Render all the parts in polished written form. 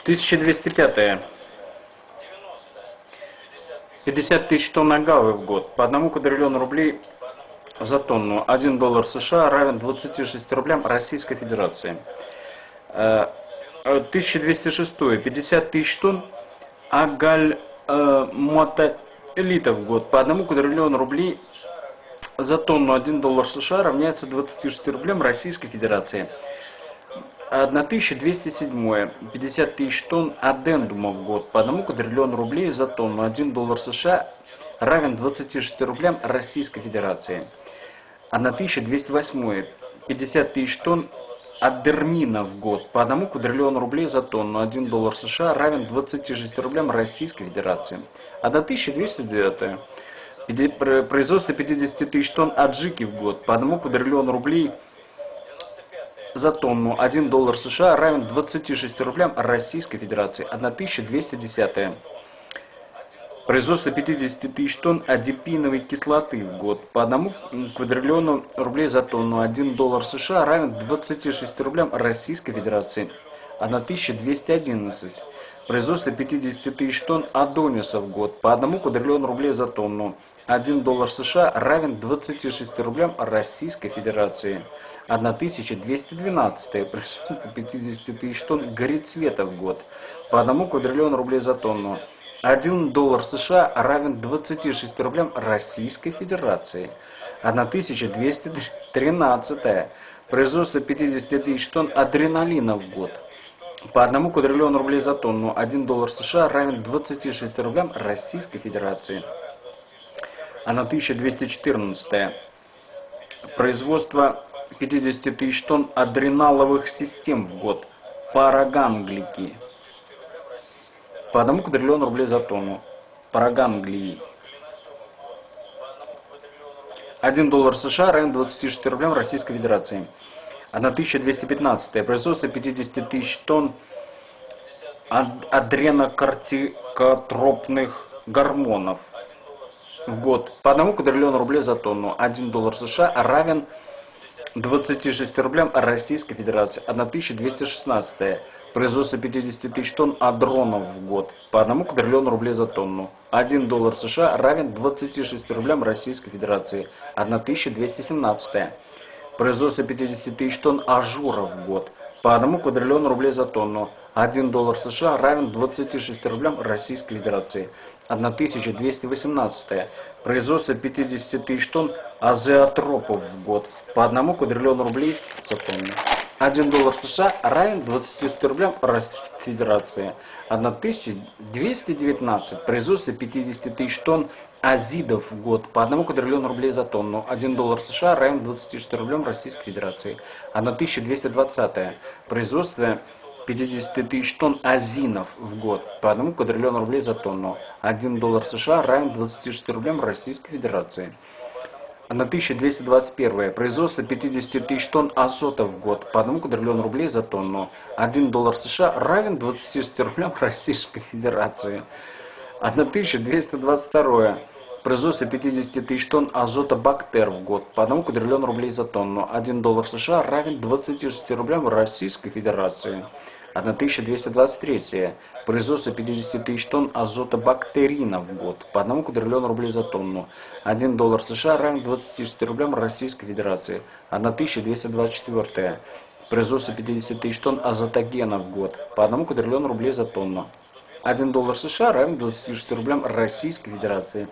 1205. 50 тысяч тонн агавы в год. По 1 квадриллиону рублей за тонну. 1 доллар США равен 26 рублям Российской Федерации. 1206. 50 тысяч тонн агальмотолита в год. По 1 квадриллиону рублей за тонну. 1 доллар США равняется 26 рублям Российской Федерации. 1207. 50 тысяч тонн аддендума в год. По 1 квадриллиону рублей за тонну. 1 доллар США равен 26 рублям Российской Федерации. 1208. 50 тысяч тонн аддермина в год. По 1 квадриллиону рублей за тонну. 1 доллар США равен 26 рублям Российской Федерации. 1209. Производство 50 тысяч тонн аджики в год. По 1 квадриллиону рублей за тонну. 1 доллар США равен 26 рублям Российской Федерации. 1210. Производство 50 тысяч тонн адипиновой кислоты в год. По 1 квадриллиону рублей за тонну. 1 доллар США равен 26 рублям Российской Федерации. 1211. Производство 50 тысяч тонн адониса в год. По 1 квадриллиону рублей за тонну. 1 доллар США равен 26 рублям Российской Федерации. 1212. Производство 50 тысяч тонн горецвета в год. По 1 квадриллиону рублей за тонну. 1 доллар США равен 26 рублям Российской Федерации. 1213. Производство 50 тысяч тонн адреналина в год. По 1 квадриллиону рублей за тонну. 1 доллар США равен 26 рублям Российской Федерации. 1214. Производство 50 тысяч тонн адреналовых систем в год. Параганглики. По 1 квадриллиону рублей за тонну. Параганглии. 1 доллар США равен 26 рублям Российской Федерации. 1215. Производство 50 тысяч тонн адренокортикотропных гормонов в год. По 1 квадриллиону рублей за тонну. 1 доллар США равен 26 рублям Российской Федерации. 1216. Производство 50 тысяч тонн адронов в год. По 1 квадриллиону рублей за тонну. 1 доллар США равен 26 рублям Российской Федерации. 1217. Производство 50 тысяч тонн ажуров в год. По 1 квадриллиону рублей за тонну. 1 доллар США равен 26 рублям Российской Федерации. 1218. Производство 50 тысяч тонн азеотропов в год. По 1 квадриллиону рублей за тонну. 1 доллар США равен 26 рублям Российской Федерации. 1219. Производство 50 тысяч тонн азидов в год. По 1 квадриллиону рублей за тонну. 1 доллар США равен 26 рублям Российской Федерации. 1220. Производство 50 тысяч тонн азинов в год. По 1 квадриллиону рублей за тонну. 1 доллар США равен 26 рублям Российской Федерации. 1221. Производство 50 тысяч тонн азота в год. По 1 квадриллиону рублей за тонну. 1 доллар США равен 26 рублям Российской Федерации. 1222. Производство 50 тысяч тонн азотобактер в год. По 1 квадриллиону рублей за тонну. 1 доллар США равен 26 рублям Российской Федерации. 1223. Производство 50 тысяч тонн азотобактерина в год. По 1 квадриллиону рублей за тонну. 1 доллар США равен 26 рублям Российской Федерации. 1224. Производство 50 тысяч тонн азотогена в год. По 1 квадриллиону рублей за тонну. 1 доллар США равен 26 рублям Российской Федерации.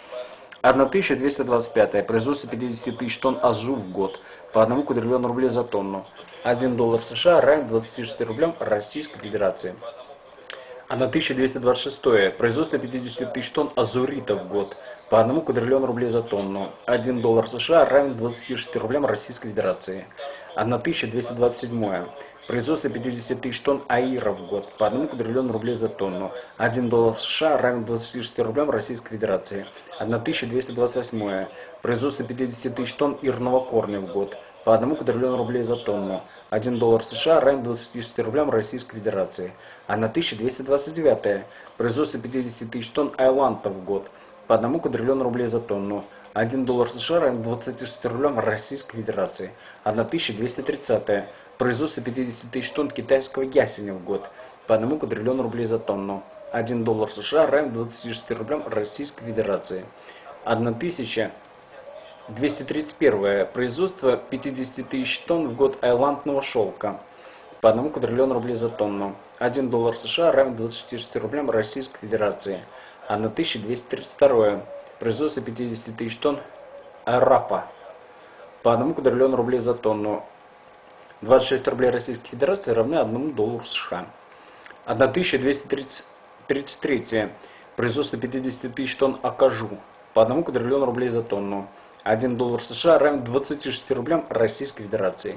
1225. Производство 50 тысяч тонн азу в год. По 1 квадриллиону рублей за тонну. 1 доллар США равен 26 рублям Российской Федерации. 1226. Производство 50 тысяч тонн азуритов в год. По 1 квадриллиону рублей за тонну. 1 доллар США равен 26 рублям Российской Федерации. 1227. Производство 50 тысяч тонн аиров в год. По 1 квадриллиону рублей за тонну. 1 доллар США равен 26 рублям Российской Федерации. 1228. Производство 50 тысяч тонн ирного корня в год. По 1 квадриллиону рублей за тонну. 1 доллар США равен 26 рублям Российской Федерации. 1229. Производство 50 тысяч тонн айлантов в год. По 1 квадриллиону рублей за тонну. 1 доллар США равен 26 рублям Российской Федерации. 1230. Производство 50 тысяч тонн китайского ясеня в год. по 1 квадриллиону рублей за тонну. 1 доллар США равен 26 рублям Российской Федерации. 1231. Производство 50 тысяч тонн в год айландного шелка по 1 квадриллиону рублей за тонну. 1 доллар США равен 26 рублям Российской Федерации. 1232. Производство 50 тысяч тонн арапа по 1 квадриллиону рублей за тонну. 26 рублей Российской Федерации равны 1 доллару США. 1233. Производство 50 тысяч тонн акажу по 1 квадриллиону рублей за тонну. 1 доллар США равен 26 рублям Российской Федерации.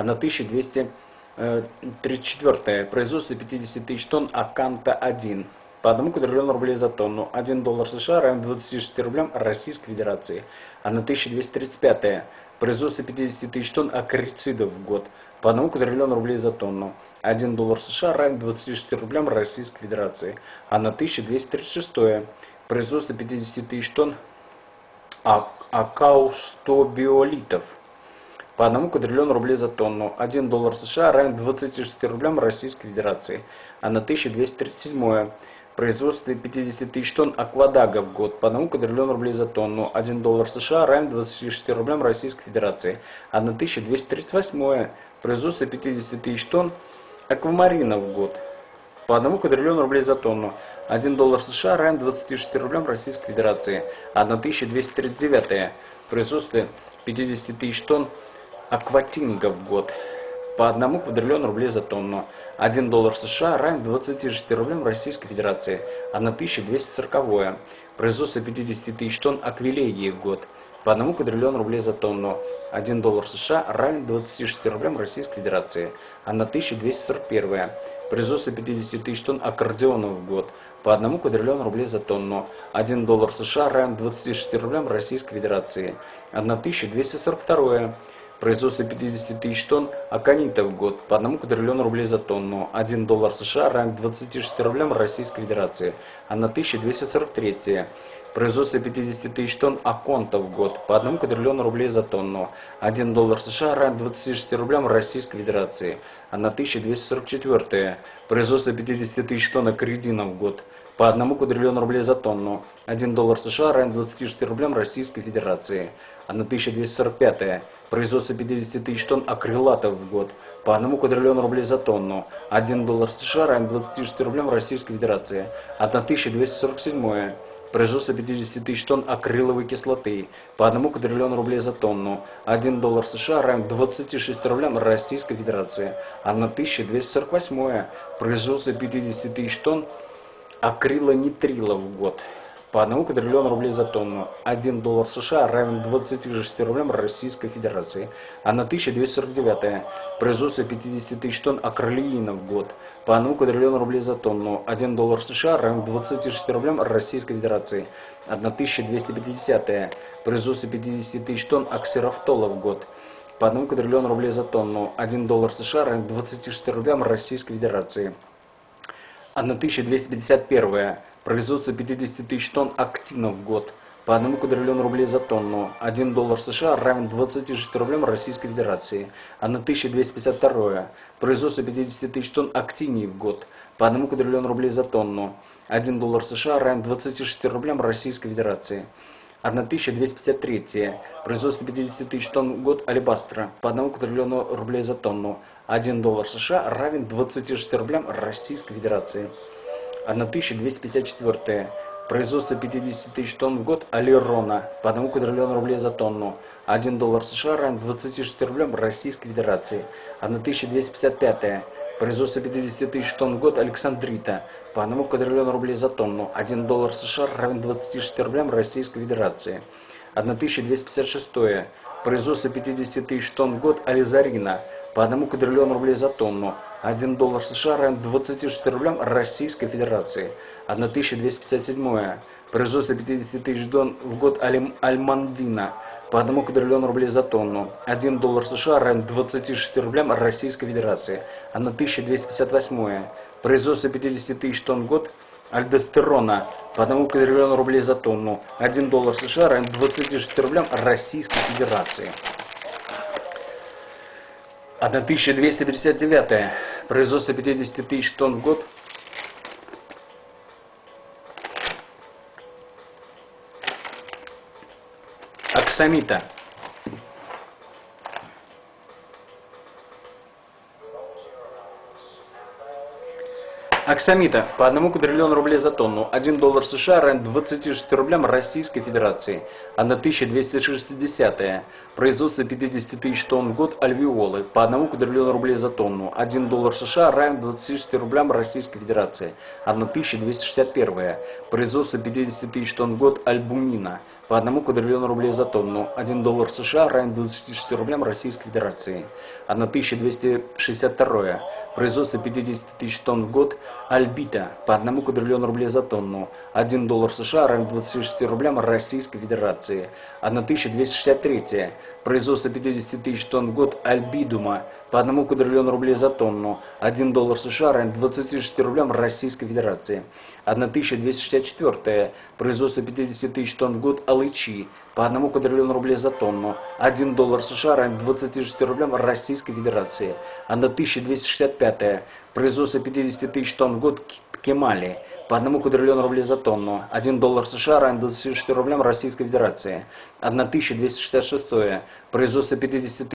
1234. Производство 50 тысяч тонн аканта-1 по 1 квадриллиону рублей за тонну. 1 доллар США равен 26 рублям Российской Федерации. 1235. Производство 50 тысяч тонн акрицидов в год по 1 квадриллиону рублей за тонну. 1 доллар США равен 26 рублям Российской Федерации. 1236. Производство 50 тысяч тонн акаустобиолитов по 1 квадриллиону рублей за тонну. 1 доллар США равен 26 рублям Российской Федерации. 1237. Производство 50 тысяч тонн аквадага в год по 1 квадриллиону рублей за тонну. 1 доллар США равен 26 рублям Российской Федерации. 1238. Производство 50 тысяч тонн аквамарина в год по 1 квадриллиону рублей за тонну. 1 доллар США равен 26 рублям Российской Федерации. 1239. Производство 50 тысяч тонн акватинга в год по 1 квадриллиону рублей за тонну. 1 доллар США равен 26 рублям Российской Федерации. 1240. Производство 50 тысяч тонн аквилегии в год по 1 квадриллиону рублей за тонну. 1 доллар США равен 26 рублям Российской Федерации. 1241. Производство 50 тысяч тонн аккордеонов в год по 1 квадриллиону рублей за тонну. 1 доллар США равен 26 рублям Российской Федерации. 1242. Производство 50 тысяч тонн аконита в год по 1 квадриллиону рублей за тонну. 1 доллар США равен 26 рублям Российской Федерации. 1243. Производство 50 тысяч тонн аконта в год по 1 квадриллиону рублей за тонну. 1 доллар США равен 26 рублям Российской Федерации. 1244. Производство 50 тысяч тонн акридина в год по 1 квадриллиону рублей за тонну. 1 доллар США равен 26 рублям Российской Федерации. 1245. Производство 50 тысяч тонн акрилатов в год по 1 квадриллиону рублей за тонну. 1 доллар США равен 26 рублям Российской Федерации. 1247. Производство 50 тысяч тонн акриловой кислоты по 1 квадриллиону рублей за тонну. 1 доллар США равен 26 рублям Российской Федерации. 1248. Производство 50 тысяч тонн акрилонитрила в год по 1 квадриллиону рублей за тонну. 1 доллар США равен 26 рублям Российской Федерации. 1249. Производство 50 тысяч тонн акрилеина в год по 1 квадриллиону рублей за тонну. 1 доллар США равен 26 рублям Российской Федерации. 1250. Производство 50 тысяч тонн аксерафтола в год по 1 квадриллиону рублей за тонну. 1 доллар США равен 26 рублям Российской Федерации. 1251. Производство 50 тысяч тонн актина в год по 1 квадриллиону рублей за тонну. 1 доллар США равен 26 рублям Российской Федерации. 1252. Производство 50 тысяч тонн актинии в год по 1 квадриллиону рублей за тонну. 1 доллар США равен 26 рублям Российской Федерации. 1253. Производство 50 тысяч тонн в год алебастра по 1 квадриллиону рублей за тонну. 1 доллар США равен 26 рублям Российской Федерации. 1254. Производство 50 тысяч тонн в год алирона по 1 квадриллиону рублей за тонну. 1 доллар США равен 26 рублям Российской Федерации. 1255. Производство 50 тысяч тонн в год александрита по 1 квадриллиону рублей за тонну. 1 доллар США равен 26 рублям Российской Федерации. 1256. Производство 50 тысяч тонн в год ализарина по 1 квадриллиону рублей за тонну. 1 доллар США равен 26 рублям Российской Федерации. 1257. Производство 50 тысяч тонн в год альмандина по 1 квадриллиону рублей за тонну. 1 доллар США равен 26 рублям Российской Федерации. 1258. Производство 50 тысяч тонн в год альдостерона по 1 квадриллиону рублей за тонну. 1 доллар США равен 26 рублям Российской Федерации. 1259. Производство 50 тысяч тонн в год Аксамита. Аксамита по 1 квадриллиону рублей за тонну. 1 доллар США равен 26 рублям Российской Федерации. 1260. Производство 50 тысяч тонн в год альвеолы по 1 квадриллиону рублей за тонну. 1 доллар США равен 26 рублям Российской Федерации. 1261. Производство 50 тысяч тонн в год альбумина по 1 квадриллиону рублей за тонну. 1 доллар США равен 26 рублям Российской Федерации. 1262. Производство 50 тысяч тонн в год альбита по 1 квадриллиону рублей за тонну. 1 доллар США равен 26 рублям Российской Федерации. 1263. Производство 50 тысяч тонн в год альбидума по 1 квадриллиону рублей за тонну. 1 доллар США равен 26 рублям Российской Федерации. 1264. Производство 50 тысяч тонн в год алычи по 1 квадриллиону рублей за тонну. 1 доллар США равен 26 рублям Российской Федерации. 1265. Производство 50 тысяч тонн в год кемали по 1 квадриллиону рублей за тонну. 1 доллар США равен 26 рублям Российской Федерации. 1266. Производство 50